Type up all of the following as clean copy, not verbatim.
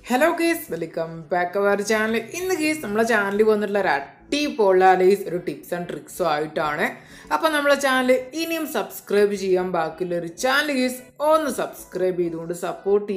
Hello guys, welcome back to our channel. In the case, we channel Malayali tips and tricks. So, we channel subscribe channel is on subscribe support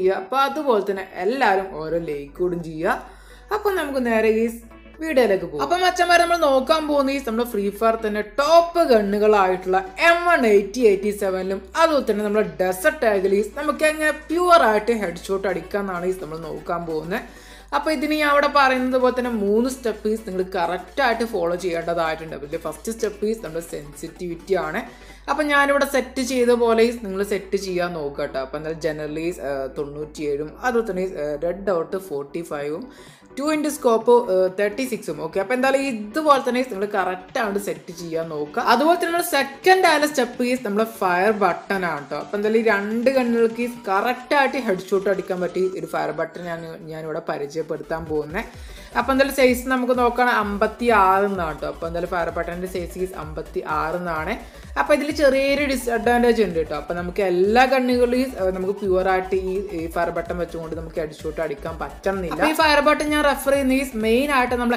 like video like go. Appa machamaare nammal nokkan povunna nammal free fire thanne top gunnukalaayittula M1887 lum adhu thanne nammal desert tag is namukku engane pure aayittu headshot adikkannaanu nammal nokkan povunne. Appo idini avada parayunnathu pole thanne moonu step is ningal correct aayittu follow cheyendathayittundu. First step is nammal sensitivity aanu. അപ്പോൾ ഞാൻ ഇവിടെ set ചെയ്ത പോലെ നിങ്ങൾ set ചെയ്യാൻ നോക്കട്ടോ. അപ്പോൾ എന്താ ജനറലി 97 അതുപോലെ തന്നെ red dot 45 2x scope 36 okay. അപ്പോൾ എന്തായാലും ഇതുപോലെ തന്നെ നിങ്ങൾ കറക്റ്റ് ആണ് സെറ്റ് ചെയ്യാൻ നോക്കുക. അതുപോലെ തന്നെ നമ്മൾ സെക്കൻഡ് ആയ സ്റ്റെപ്പ് ഈസ് നമ്മുടെ ഫയർ ബട്ടൺ ആണ് കേട്ടോ. അപ്പോൾ എന്തായാലും ഈ രണ്ട് കണ്ണുകൾക്ക് കറക്റ്റ് ആയിട്ട് ഹെഡ് ഷോട്ട് അടിക്കാൻ പറ്റി ഒരു ഫയർ ബട്ടൺ ഞാനിവിടെ പരിചയപ്പെടുത്താൻ പോകുന്നത്. അപ്പോൾ എന്തായാലും സൈസ് നമുക്ക് നോക്കണം 56 എന്നാണ് കേട്ടോ. അപ്പോൾ എന്തായാലും ഫയർ ബട്ടണിൻ്റെ സൈസ് 56 എന്നാണ്. അപ്പോൾ ഇതിൽ ചെറിയൊരു ഡിസ്അഡ്വാൻറ്റേജ് ഉണ്ട് കേട്ടോ. അപ്പോൾ നമുക്ക് എല്ലാ കണ്ണുകളിലും നമുക്ക് പ്യുവറായിട്ട് ഈ ഫയർ ബട്ടൺ വെച്ചുകൊണ്ട് നമുക്ക് ഹെഡ് ഷോട്ട് അടിക്കാൻ പറ്റണമെന്നില്ല. അപ്പോൾ ഈ ഫയർ ബട്ടൺ ഞാൻ റെഫർ ചെയ്യുന്ന മെയിൻ ആയിട്ട് നമ്മൾ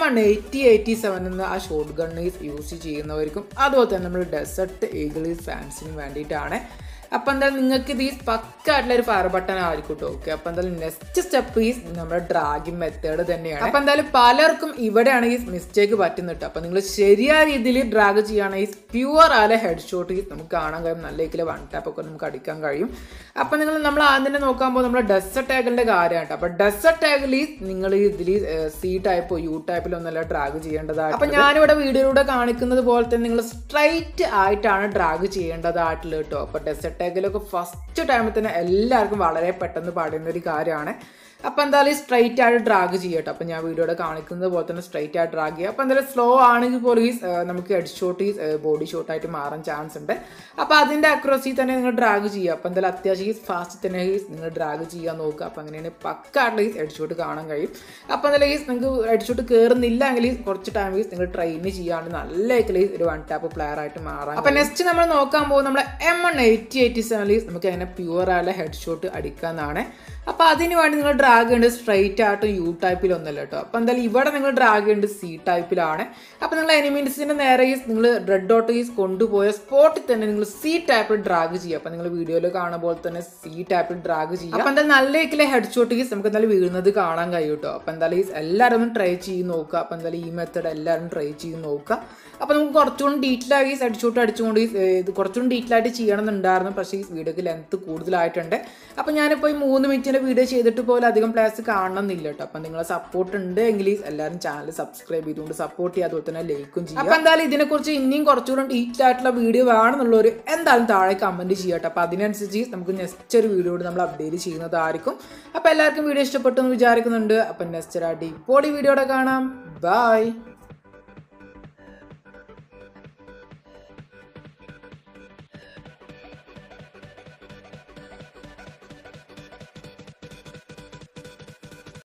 M1887 എന്ന ആ ഷോട്ട് ഗൺ യൂസ് ചെയ്യുന്നവർക്കും അതുപോലെ തന്നെ നമ്മൾ ഡെസർട്ട് ഈഗിൾസ് ഫാൻസിന് വേണ്ടിയിട്ടാണ്. അപ്പോൾ എന്തായാലും നിങ്ങൾക്ക് ഇത് പക്കായിട്ടുള്ള ഒരു ഫയർ ബട്ടൺ ആയിരിക്കും കേട്ടോ. ഓക്കെ. അപ്പോൾ എന്തായാലും നെക്സ്റ്റ് സ്റ്റെപ്പ് ഈസ് നമ്മുടെ ഡ്രാഗിങ് മെത്തേഡ് തന്നെയാണ്. അപ്പോൾ എന്തായാലും പലർക്കും ഇവിടെയാണ് ഈ മിസ്റ്റേക്ക് പറ്റുന്നത് കേട്ടോ. അപ്പോൾ നിങ്ങൾ ശരിയായ രീതിയിൽ ഡ്രാഗ് ചെയ്യുകയാണെങ്കിൽ പ്യുവർ ആയ ഹെഡ് ഷോട്ട് നമുക്ക് കാണാൻ കഴിയും. നല്ല രീതിയിൽ വൺ ടാപ്പ് ഒക്കെ നമുക്ക് അടിക്കാൻ കഴിയും. അപ്പോൾ നമ്മൾ ആദ്യം തന്നെ നോക്കാൻ പോകുമ്പോൾ നമ്മുടെ ഡെസർട്ട് ടാഗിൻ്റെ കാര്യമാണ് കേട്ടോ. അപ്പോൾ ഡെസർട്ട് ടാഗിൽ നിങ്ങൾ ഇതിൽ സി ടൈപ്പോ യു ടൈപ്പിലോ ഒന്നല്ല ഡ്രാഗ് ചെയ്യേണ്ടതായിട്ട്. അപ്പോൾ ഞാനിവിടെ വീഡിയോയിലൂടെ കാണിക്കുന്നത് പോലെ തന്നെ നിങ്ങൾ സ്ട്രൈറ്റ് ആയിട്ടാണ് ഡ്രാഗ് ചെയ്യേണ്ടതായിട്ടുള്ളത് കേട്ടോ. അപ്പോൾ ഡെസർട്ട് ടാഗിലൊക്കെ ഫസ്റ്റ് ടൈമിൽ തന്നെ എല്ലാവർക്കും വളരെ പെട്ടെന്ന് പാടുന്ന ഒരു കാര്യമാണ്. അപ്പോൾ എന്തായാലും സ്ട്രൈറ്റ് ആയിട്ട് ഡ്രാഗ് ചെയ്യട്ടോ. അപ്പോൾ ഞാൻ വീഡിയോയുടെ കാണിക്കുന്നത് പോലെ തന്നെ സ്ട്രൈറ്റ് ആയിട്ട് ഡ്രാഗ് ചെയ്യുക. അപ്പോൾ എന്തായാലും സ്ലോ ആണെങ്കിൽ പോലും നമുക്ക് ഹെഡ് ഷോട്ട് ബോഡി ഷോട്ടായിട്ട് മാറാൻ ചാൻസ് ഉണ്ട്. അപ്പോൾ അതിൻ്റെ അക്രോസി തന്നെ നിങ്ങൾ ഡ്രാഗ് ചെയ്യുക. അപ്പോൾ എന്തായാലും അത്യാവശ്യം ഫാസ്റ്റ് തന്നെ നിങ്ങൾ ഡ്രാഗ് ചെയ്യാൻ നോക്കുക. അപ്പോൾ അങ്ങനെയാണ് പക്കായിട്ടുള്ള ഹെഡ് ഷോട്ട് കാണാൻ കഴിയും. അപ്പോൾ എന്തായാലും നിങ്ങൾക്ക് ഹെഡ് ഷോട്ട് കയറുന്നില്ലെങ്കിൽ കുറച്ച് ടൈം നിങ്ങൾ ട്രെയിൻ ചെയ്യാണ്ട് നല്ല ഒരു വൺ ടാപ്പ് പ്ലെയർ ആയിട്ട് മാറാം. അപ്പോൾ നെക്സ്റ്റ് നമ്മൾ നോക്കാൻ പോകും നമ്മുടെ M1887 നമുക്ക് അങ്ങനെ പ്യുവർ ആയ ഹെഡ് ഷോട്ട് അടിക്കാമെന്നാണ്. അപ്പോൾ അതിന് വേണ്ടി നിങ്ങൾ ഡ്രാഗ് ചെയ്യേണ്ടത് സ്ട്രൈറ്റ് ആയിട്ട് യു ടൈപ്പിലൊന്നല്ല കേട്ടോ. അപ്പോൾ എന്തായാലും ഇവിടെ നിങ്ങൾ ഡ്രാഗ് ചെയ്യേണ്ടത് സി ടൈപ്പിലാണ്. അപ്പോൾ നിങ്ങൾ എനിമീസിൻ്റെ നേരെ നിങ്ങൾ റെഡ് ഡോട്ട് കൊണ്ടുപോയ സ്പോട്ടിൽ തന്നെ നിങ്ങൾ സി ടൈപ്പിൽ ഡ്രാഗ് ചെയ്യുക. അപ്പോൾ നിങ്ങൾ വീഡിയോയിൽ കാണുന്ന പോലെ തന്നെ സി ടൈപ്പിൽ ഡ്രാഗ് ചെയ്യുക. അപ്പോൾ എന്തായാലും നല്ല രീതിയിൽ ഹെഡ് ഷോട്ട് നമുക്ക് എന്തായാലും വീഴുന്നത് കാണാൻ കഴിയും കേട്ടോ. അപ്പോൾ എന്തായാലും എല്ലാവരും ഒന്ന് ട്രൈ ചെയ്ത് നോക്കുക. അപ്പോൾ എന്തായാലും ഈ മെത്തേഡ് എല്ലാവരും ട്രൈ ചെയ്ത് നോക്കുക. അപ്പോൾ നമുക്ക് കുറച്ചുകൂടി ഡീറ്റെയിലായി ഹെഡ് ഷോട്ട് അടിച്ചുകൊണ്ട് ഇത് കുറച്ചുകൂടി ഡീറ്റെയിലായിട്ട് ചെയ്യണമെന്നുണ്ടായിരുന്നു. പക്ഷേ ഈ വീഡിയോക്ക് ലെങ്ത്ത് കൂടുതലായിട്ടുണ്ട്. അപ്പോൾ ഞാനിപ്പോൾ ഈ 3 മിനിറ്റിൻ്റെ വീഡിയോ ചെയ്തിട്ട് പോലും അധികം പ്ലേസ് കാണണമെന്നില്ല കേട്ടോ. അപ്പം നിങ്ങളെ സപ്പോർട്ട് ഉണ്ട് എങ്കിൽ എല്ലാവരും ചാനൽ സബ്സ്ക്രൈബ് ചെയ്തുകൊണ്ട് സപ്പോർട്ട് ചെയ്യുക. അതുപോലെ തന്നെ ലൈക്കും ചെയ്യുക. അപ്പോൾ എന്തായാലും ഇതിനെക്കുറിച്ച് ഇനിയും കുറച്ചുകൂടി ഡീറ്റെയിൽ ആയിട്ടുള്ള വീഡിയോ വേണമെന്നുള്ളവർ എന്തായാലും താഴെ കമൻറ്റ് ചെയ്യട്ടെ. അപ്പോൾ അതിനനുസരിച്ച് നമുക്ക് നെക്സ്റ്റ് ഒരു വീഡിയോയോട് നമ്മൾ അപ്ഡേറ്റ് ചെയ്യുന്നതായിരിക്കും. അപ്പോൾ എല്ലാവർക്കും വീഡിയോ ഇഷ്ടപ്പെട്ടു എന്ന് വിചാരിക്കുന്നുണ്ട്. അപ്പം നെക്സ്റ്റ് ഒരു അടിപൊളി വീഡിയോയുടെ കാണാം. ബൈ.